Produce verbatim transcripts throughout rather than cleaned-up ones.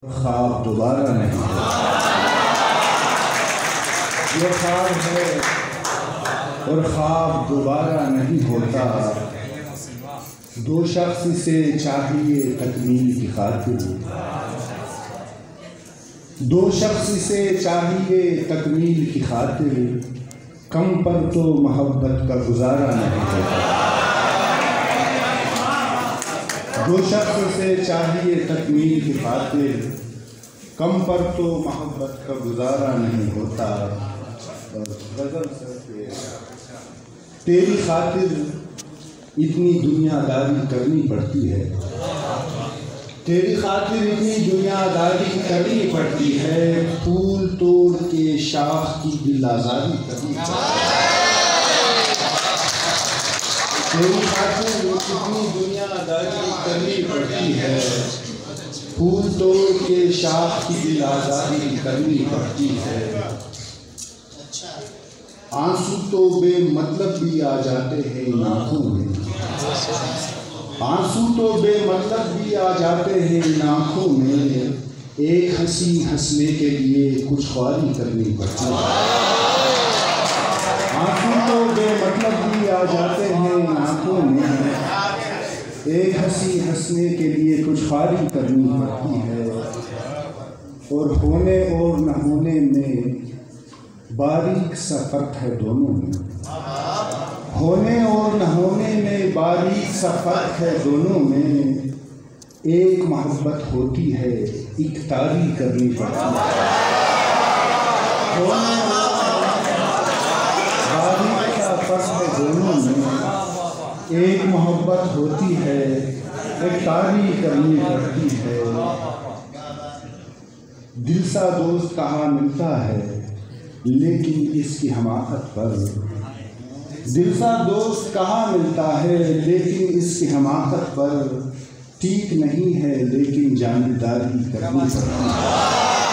ख्वाब दोबारा नहीं होता। ये ख्वाब है और ख्वाब दोबारा नहीं होता। दो शख्स से चाहिए तकमील की खातिर, दो शख्स से चाहिए तकमील की खातिर, कम पर तो मोहब्बत का गुजारा नहीं होता। दो शख्स से चाहिए तकमील की खातिर, कम पर तो मोहब्बत का गुजारा नहीं होता। तेरी खातिर इतनी दुनियादारी करनी पड़ती है, तेरी खातिर इतनी दुनियादारी करनी पड़ती है। फूल तोड़ के शाख की दिल आज़ादी करनी पड़ती है। तेरी खातिर इतनी दुनियादारी करनी पड़ती है। फूल तोड़ के शाख की दिल आज़ादी करनी पड़ती है। आंसू तो बेमतलब भी आ जाते हैं आँखों में, आंसू तो बेमतलब भी आ जाते हैं आँखों में। एक हंसी हंसने के लिए कुछ ख्वारी करनी पड़ती है। आंसू तो बेमतलब भी आ जाते हैं आँखों में। एक हंसी हंसने के लिए कुछ ख्वारी करनी पड़ती है। और होने और न होने में बारीक सा फर्क है दोनों में। होने और न होने में बारीक सा फर्क है दोनों में। एक मोहब्बत होती है, इकतारी करनी पड़ती है। होने बारीक सा फर्क है दोनों में। एक मोहब्बत होती है, इकतारी करनी पड़ती है। दिल सा दोस्त कहाँ मिलता है, लेकिन इसकी हमाकत पर। दिल सा दोस्त कहाँ मिलता है, लेकिन इसकी हमाकत पर। ठीक नहीं है लेकिन जानिबदारी करनी पड़ती है।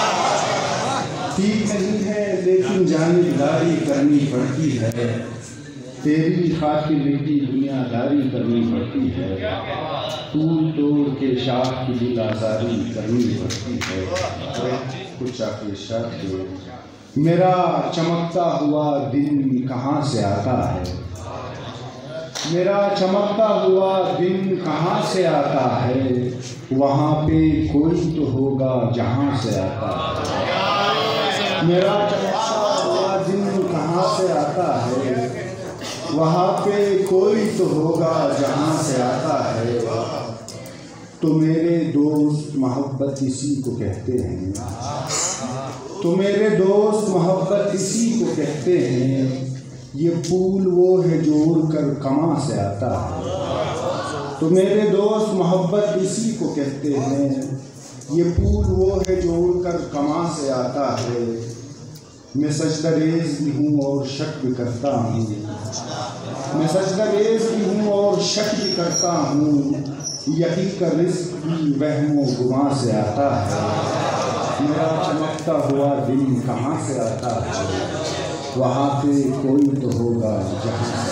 ठीक नहीं है लेकिन जानिबदारी करनी पड़ती है। तेरी खातिर बेटी दुनियादारी करनी पड़ती है। फूल तोड़ के शाख की दिल आज़ादी करनी पड़ती है। कुछ आखिर शर्त, मेरा चमकता हुआ दिन कहाँ से आता है, मेरा चमकता हुआ दिन कहाँ से आता है। वहाँ पे कोई तो होगा जहाँ से आता है। मेरा चमकता हुआ दिन कहाँ से आता है। वहाँ पे कोई तो होगा जहाँ से आता है। तो मेरे दोस्त मोहब्बत इसी को कहते हैं, तो मेरे दोस्त मोहब्बत इसी को कहते हैं। ये फूल वो है जो उड़कर कमां से आता है। तो मेरे दोस्त मोहब्बत इसी को कहते हैं। ये फूल वो है जो उड़कर कमां से आता है। मैं सजदरेज़ भी हूँ और शक भी करता हूँ, मैं सजदरेज़ भी हूँ और शक भी करता हूँ। यही का रिज़्क़ भी वहमो गुमा से आता है। मेरा चमकता हुआ दिन कहाँ से आता है। वहाँ पे कोई तो होगा जहाँ